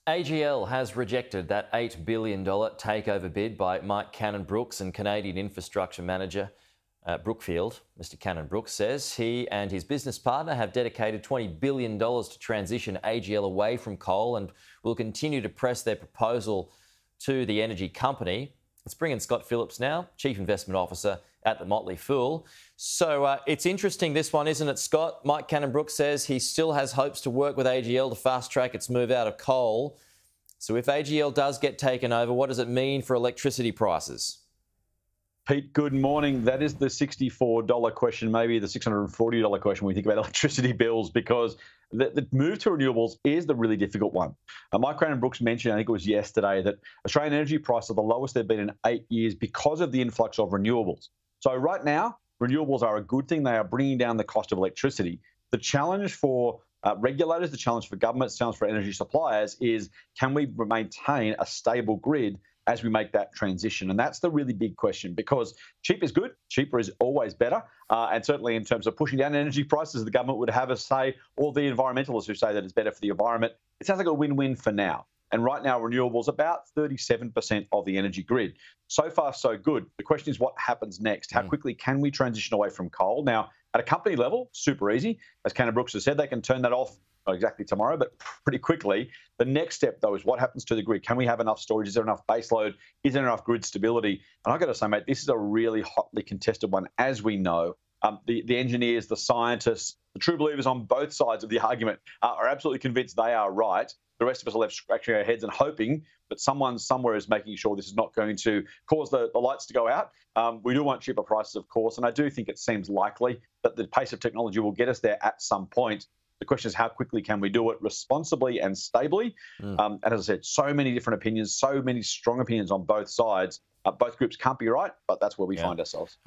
AGL has rejected that $8 billion takeover bid by Mike Cannon-Brookes and Canadian infrastructure manager Brookfield. Mr Cannon-Brookes says he and his business partner have dedicated $20 billion to transition AGL away from coal and will continue to press their proposal to the energy company. Let's bring in Scott Phillips now, Chief Investment Officer at the Motley Fool. So it's interesting, this one, isn't it, Scott? Mike Cannon-Brookes says he still has hopes to work with AGL to fast-track its move out of coal. So if AGL does get taken over, what does it mean for electricity prices? Pete, good morning. That is the $64 question, maybe the $640 question when we think about electricity bills, because the move to renewables is the really difficult one. Mike Cannon-Brookes mentioned, I think it was yesterday, that Australian energy prices are the lowest they've been in 8 years because of the influx of renewables. So right now, renewables are a good thing. They are bringing down the cost of electricity. The challenge for regulators, the challenge for governments, the challenge for energy suppliers is, can we maintain a stable grid as we make that transition? And that's the really big question, because cheap is good, cheaper is always better. And certainly in terms of pushing down energy prices, the government would have us say, or the environmentalists who say that it's better for the environment. It sounds like a win-win for now. And right now, renewables about 37% of the energy grid. So far, so good. The question is, what happens next? How quickly can we transition away from coal? Now, at a company level, super easy. As Cannon-Brookes has said, they can turn that off not exactly tomorrow, but pretty quickly. The next step, though, is what happens to the grid? Can we have enough storage? Is there enough baseload? Is there enough grid stability? And I've got to say, mate, this is a really hotly contested one, as we know. The engineers, the scientists, the true believers on both sides of the argument are absolutely convinced they are right. The rest of us are left scratching our heads and hoping that someone somewhere is making sure this is not going to cause the lights to go out. We do want cheaper prices, of course, and I do think it seems likely that the pace of technology will get us there at some point. The question is, how quickly can we do it responsibly and stably? And as I said, so many different opinions, so many strong opinions on both sides. Both groups can't be right, but that's where we find ourselves.